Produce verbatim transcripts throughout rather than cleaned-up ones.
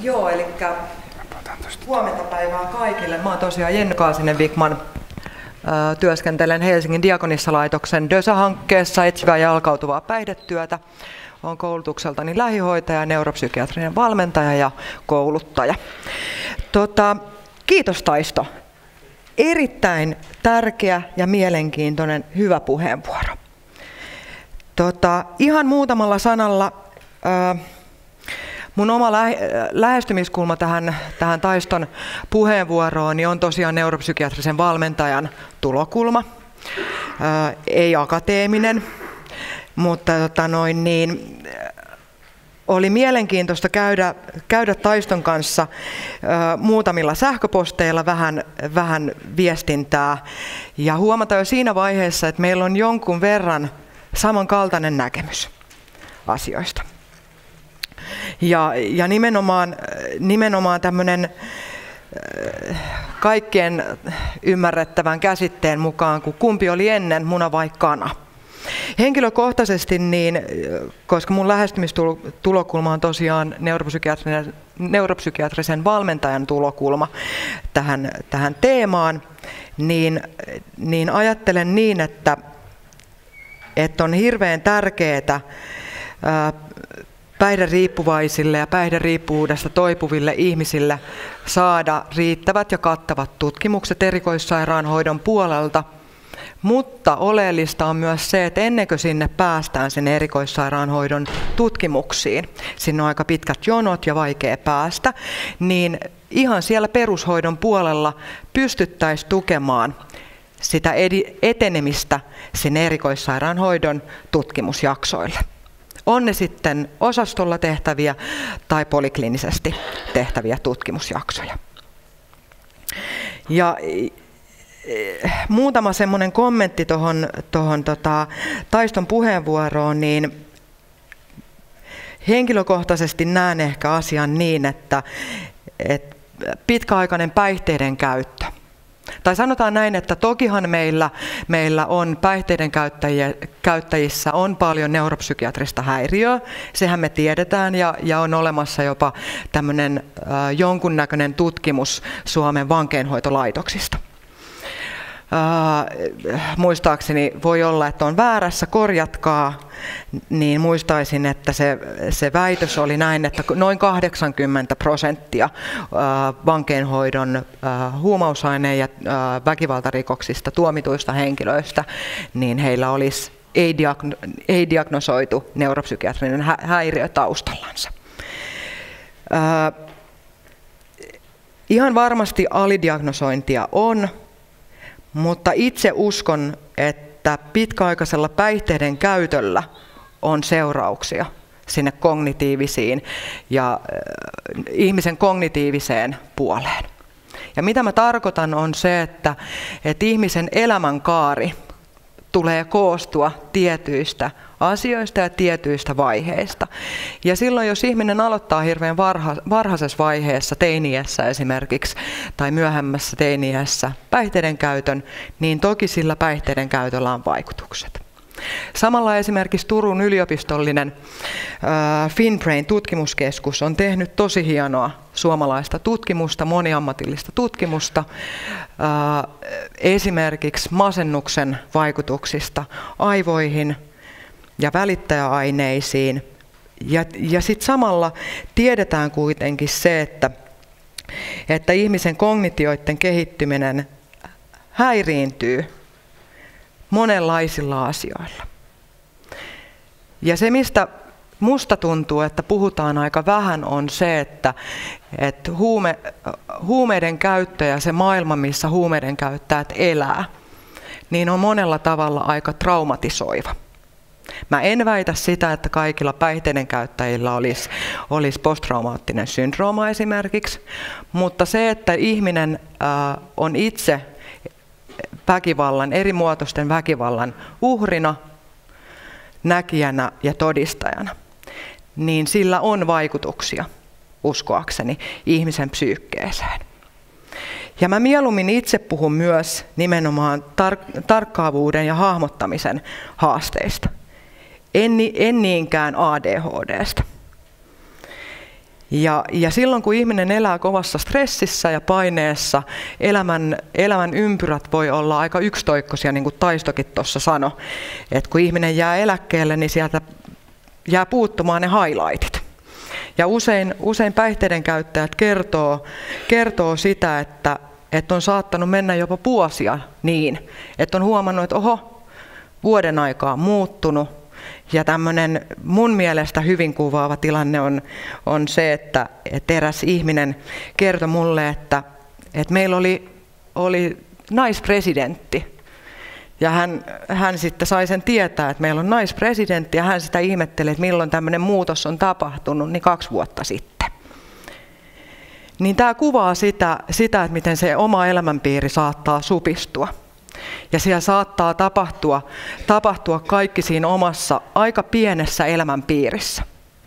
Joo, eli huomenta päivää kaikille. Mä oon tosiaan Jenny Kaasinen-Wikman. Työskentelen Helsingin Diakonissalaitoksen DÖSA-hankkeessa etsivää ja jalkautuvaa päihdetyötä. Olen koulutukseltani lähihoitaja, neuropsykiatrinen valmentaja ja kouluttaja. Tota, kiitos Taisto. Erittäin tärkeä ja mielenkiintoinen hyvä puheenvuoro. Tota, ihan muutamalla sanalla ää, mun oma lä- lähestymiskulma tähän, tähän Taiston puheenvuoroon niin on tosiaan neuropsykiatrisen valmentajan tulokulma. Ää, ei akateeminen, mutta tota noin, niin, oli mielenkiintoista käydä, käydä Taiston kanssa ää, muutamilla sähköposteilla vähän, vähän viestintää ja huomata jo siinä vaiheessa, että meillä on jonkun verran samankaltainen näkemys asioista. Ja, ja nimenomaan, nimenomaan tämmöinen kaikkien ymmärrettävän käsitteen mukaan, kun kumpi oli ennen, muna vai kana. Henkilökohtaisesti, niin, koska mun lähestymistulokulma on tosiaan neuropsykiatrisen, neuropsykiatrisen valmentajan tulokulma tähän, tähän teemaan, niin, niin ajattelen niin, että, että on hirveän tärkeää päihderiippuvaisille ja päihderiippuvuudesta toipuville ihmisille saada riittävät ja kattavat tutkimukset erikoissairaanhoidon puolelta, mutta oleellista on myös se, että ennen kuin sinne päästään sinne erikoissairaanhoidon tutkimuksiin, sinne on aika pitkät jonot ja vaikea päästä, niin ihan siellä perushoidon puolella pystyttäisiin tukemaan sitä etenemistä sinne erikoissairaanhoidon tutkimusjaksoille. On ne sitten osastolla tehtäviä tai polikliinisesti tehtäviä tutkimusjaksoja. Ja muutama semmoinen kommentti tuohon tohon, tota, Taiston puheenvuoroon, niin henkilökohtaisesti näen ehkä asian niin, että, että pitkäaikainen päihteiden käyttö. Tai sanotaan näin, että tokihan meillä, meillä on päihteiden käyttäjissä on paljon neuropsykiatrista häiriöä, sehän me tiedetään ja, ja on olemassa jopa tämmöinen äh, jonkunnäköinen tutkimus Suomen vankeinhoitolaitoksista. Äh, muistaakseni voi olla, että on väärässä, korjatkaa, niin muistaisin, että se, se väitös oli näin, että noin kahdeksankymmentä prosenttia äh, vankeinhoidon äh, huumausaine- ja äh, väkivaltarikoksista tuomituista henkilöistä, niin heillä olisi ei, diagno- ei diagnosoitu neuropsykiatrinen hä- häiriö taustallansa. Äh, ihan varmasti alidiagnosointia on, mutta itse uskon, että pitkäaikaisella päihteiden käytöllä on seurauksia sinne kognitiivisiin ja äh, ihmisen kognitiiviseen puoleen. Ja mitä mä tarkoitan on se, että, että ihmisen elämänkaari tulee koostua tietyistä asioista ja tietyistä vaiheista. Ja silloin, jos ihminen aloittaa hirveän varha, varhaisessa vaiheessa, teiniässä esimerkiksi, tai myöhemmässä teiniässä päihteiden käytön, niin toki sillä päihteiden käytöllä on vaikutukset. Samalla esimerkiksi Turun yliopistollinen äh, FinBrain-tutkimuskeskus on tehnyt tosi hienoa suomalaista tutkimusta, moniammatillista tutkimusta, äh, esimerkiksi masennuksen vaikutuksista aivoihin ja välittäjäaineisiin. Ja, ja sitten samalla tiedetään kuitenkin se, että, että ihmisen kognitioiden kehittyminen häiriintyy monenlaisilla asioilla. Ja se, mistä musta tuntuu, että puhutaan aika vähän, on se, että, että huume, huumeiden käyttö ja se maailma, missä huumeiden käyttäjät elää, niin on monella tavalla aika traumatisoiva. Mä en väitä sitä, että kaikilla päihteiden käyttäjillä olisi, olisi posttraumaattinen syndrooma esimerkiksi, mutta se, että ihminen äh, on itse väkivallan, eri muotoisten väkivallan uhrina, näkijänä ja todistajana, niin sillä on vaikutuksia, uskoakseni, ihmisen psyykkeeseen. Ja mä mieluummin itse puhun myös nimenomaan tar- tarkkaavuuden ja hahmottamisen haasteista, en, en niinkään A D H D:stä. Ja, ja silloin kun ihminen elää kovassa stressissä ja paineessa, elämän, elämän ympyrät voi olla aika yksitoikkoisia, niin kuin Taistokin tuossa sanoi. Että kun ihminen jää eläkkeelle, niin sieltä jää puuttumaan ne highlightit. Ja usein, usein päihteiden käyttäjät kertoo, kertoo sitä, että, että on saattanut mennä jopa vuosia niin, että on huomannut, että oho, vuoden aikaa on muuttunut. Ja tämmöinen mun mielestä hyvin kuvaava tilanne on, on se, että, että eräs ihminen kertoi mulle, että, että meillä oli, oli naispresidentti. Ja hän, hän sitten sai sen tietää, että meillä on naispresidentti, ja hän sitä ihmetteli, että milloin tämmöinen muutos on tapahtunut, niin kaksi vuotta sitten. Niin tämä kuvaa sitä, sitä, että miten se oma elämänpiiri saattaa supistua. Ja siellä saattaa tapahtua, tapahtua kaikki siinä omassa aika pienessä elämänpiirissä.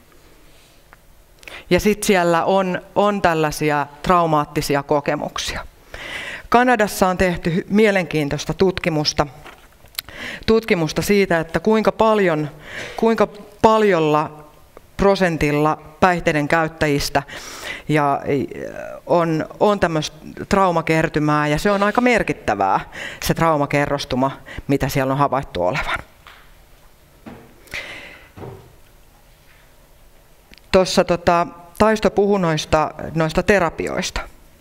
Ja sitten siellä on, on tällaisia traumaattisia kokemuksia. Kanadassa on tehty mielenkiintoista tutkimusta, tutkimusta siitä, että kuinka paljon, kuinka paljolla prosentilla päihteiden käyttäjistä ja on, on tämmöistä traumakertymää, ja se on aika merkittävää, se traumakerrostuma, mitä siellä on havaittu olevan. Tuossa tota, Taisto puhui noista, noista terapioista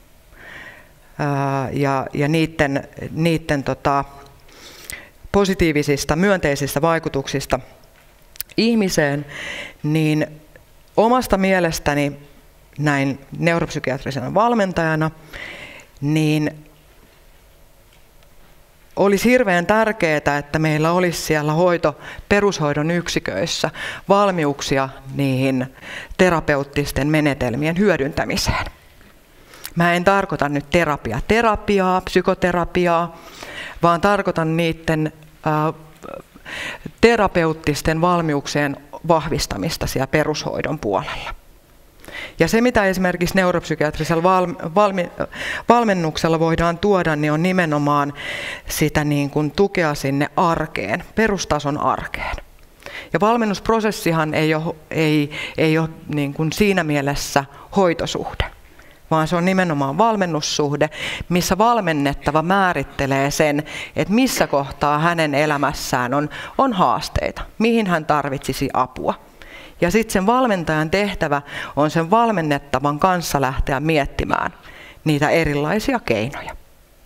ää, ja, ja niiden, niiden tota, positiivisista, myönteisistä vaikutuksista ihmiseen, niin omasta mielestäni näin neuropsykiatrisena valmentajana, niin olisi hirveän tärkeää, että meillä olisi siellä hoito, perushoidon yksiköissä valmiuksia niihin terapeuttisten menetelmien hyödyntämiseen. Mä en tarkoita nyt terapia, terapiaa, psykoterapiaa, vaan tarkoitan niiden äh, terapeuttisten valmiuksien vahvistamista siellä perushoidon puolella. Ja se, mitä esimerkiksi neuropsykiatrisella valmi, valmennuksella voidaan tuoda, niin on nimenomaan sitä niin kuin tukea sinne arkeen, perustason arkeen. Ja valmennusprosessihan ei ole, ei, ei ole niin kuin siinä mielessä hoitosuhde, vaan se on nimenomaan valmennussuhde, missä valmennettava määrittelee sen, että missä kohtaa hänen elämässään on, on haasteita, mihin hän tarvitsisi apua. Ja sitten sen valmentajan tehtävä on sen valmennettavan kanssa lähteä miettimään niitä erilaisia keinoja.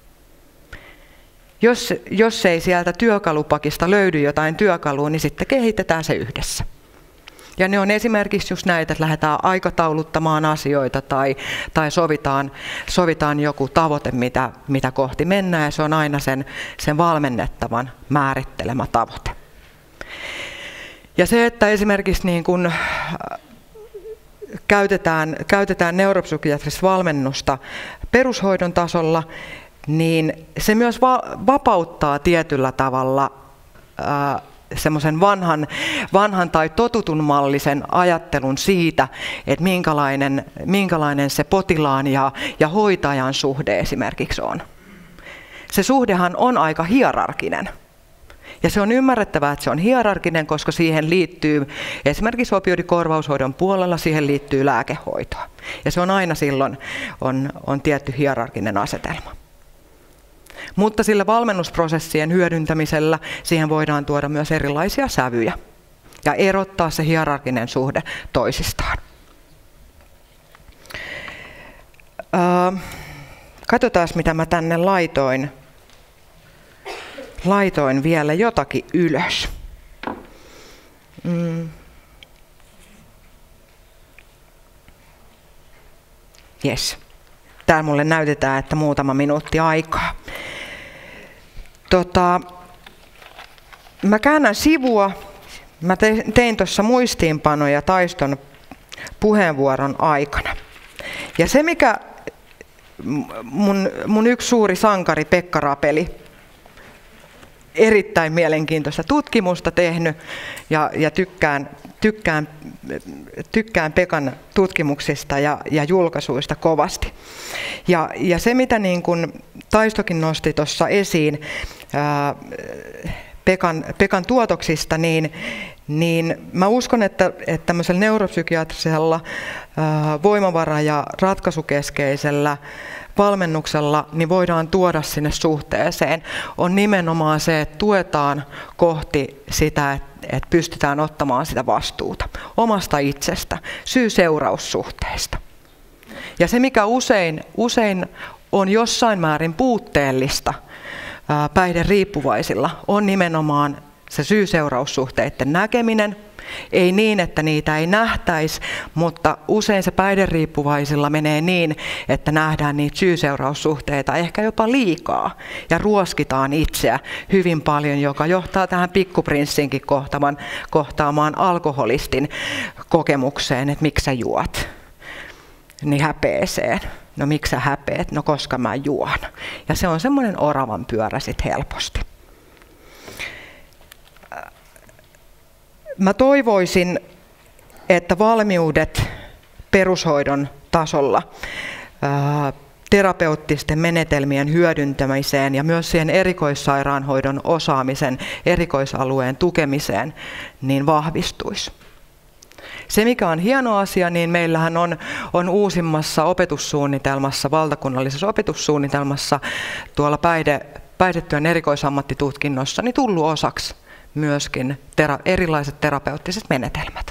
Jos, jos ei sieltä työkalupakista löydy jotain työkalua, niin sitten kehitetään se yhdessä. Ja ne on esimerkiksi just näitä, että lähdetään aikatauluttamaan asioita tai, tai sovitaan, sovitaan joku tavoite, mitä, mitä kohti mennään, ja se on aina sen, sen valmennettavan määrittelemä tavoite. Ja se, että esimerkiksi niin kun käytetään, käytetään neuropsykiatrista valmennusta perushoidon tasolla, niin se myös va- vapauttaa tietyllä tavalla ää, semmoisen vanhan, vanhan tai totutunmallisen ajattelun siitä, että minkälainen, minkälainen se potilaan ja, ja hoitajan suhde esimerkiksi on. Se suhdehan on aika hierarkinen. Ja se on ymmärrettävää, että se on hierarkinen, koska siihen liittyy esimerkiksi opioidikorvaushoidon puolella, siihen liittyy lääkehoitoa. Ja se on aina silloin on, on tietty hierarkinen asetelma. Mutta sillä valmennusprosessien hyödyntämisellä siihen voidaan tuoda myös erilaisia sävyjä ja erottaa se hierarkinen suhde toisistaan. Öö, katsotaan, mitä mä tänne laitoin. Laitoin vielä jotakin ylös. Mm. Jes. Täällä mulle näytetään, että muutama minuutti aikaa. Tota, mä käännän sivua. Mä tein tuossa muistiinpanoja Taiston puheenvuoron aikana. Ja se, mikä mun, mun yksi suuri sankari Pekka Rapeli, erittäin mielenkiintoista tutkimusta tehnyt ja, ja tykkään, tykkään, tykkään Pekan tutkimuksista ja, ja julkaisuista kovasti. Ja, ja se, mitä niin kun Taistokin nosti tuossa esiin ää, Pekan, Pekan tuotoksista, niin, niin mä uskon, että, että tämmöisellä neuropsykiatrisella ää, voimavara- ja ratkaisukeskeisellä valmennuksella niin voidaan tuoda sinne suhteeseen, on nimenomaan se, että tuetaan kohti sitä, että, että pystytään ottamaan sitä vastuuta omasta itsestä, syy-seuraussuhteista. Ja se, mikä usein, usein on jossain määrin puutteellista ää, päihderiippuvaisilla, on nimenomaan se syy-seuraussuhteiden näkeminen. Ei niin, että niitä ei nähtäisi, mutta usein se päihderiippuvaisilla menee niin, että nähdään niitä syy-seuraussuhteita ehkä jopa liikaa ja ruoskitaan itseä hyvin paljon, joka johtaa tähän Pikkuprinssinkin kohtaamaan, kohtaamaan alkoholistin kokemukseen, että miksi sä juot, niin häpeeseen. No miksi sä häpeet? No koska mä juon. Ja se on semmoinen oravan pyörä sit helposti. Mä toivoisin, että valmiudet perushoidon tasolla ää, terapeuttisten menetelmien hyödyntämiseen ja myös siihen erikoissairaanhoidon osaamisen erikoisalueen tukemiseen niin vahvistuisi. Se, mikä on hieno asia, niin meillähän on, on uusimmassa opetussuunnitelmassa, valtakunnallisessa opetussuunnitelmassa tuolla päihde, päihdetyön erikoisammattitutkinnossa niin tullut osaksi myöskin tera, erilaiset terapeuttiset menetelmät.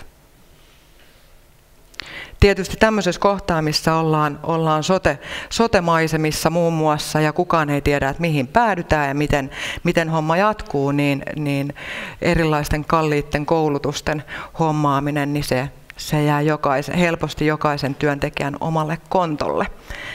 Tietysti tämmöisessä kohtaa, missä ollaan, ollaan sote, sote-maisemissa muun muassa ja kukaan ei tiedä, että mihin päädytään ja miten, miten homma jatkuu, niin, niin erilaisten kalliitten koulutusten hommaaminen, niin se, se jää jokaisen, helposti jokaisen työntekijän omalle kontolle.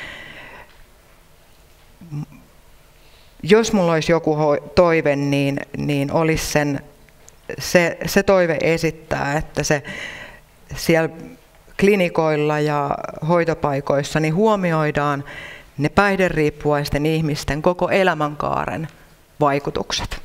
Jos mulla olisi joku toive, niin, niin olisi sen, se, se toive esittää, että se siellä klinikoilla ja hoitopaikoissa niin huomioidaan ne päihderiippuvaisten ihmisten koko elämänkaaren vaikutukset.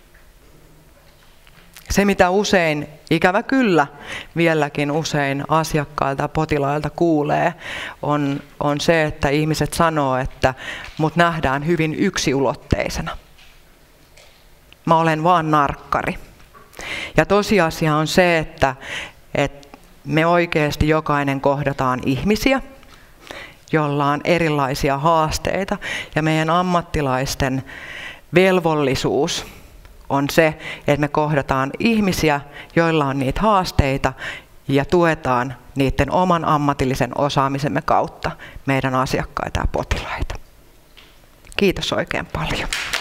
Se, mitä usein, ikävä kyllä, vieläkin usein asiakkailta ja potilailta kuulee, on, on se, että ihmiset sanoo, että mut nähdään hyvin yksiulotteisena. Mä olen vaan narkkari. Ja tosiasia on se, että, että me oikeasti jokainen kohdataan ihmisiä, joilla on erilaisia haasteita, ja meidän ammattilaisten velvollisuus on se, että me kohdataan ihmisiä, joilla on niitä haasteita, ja tuetaan niiden oman ammatillisen osaamisemme kautta meidän asiakkaita ja potilaita. Kiitos oikein paljon.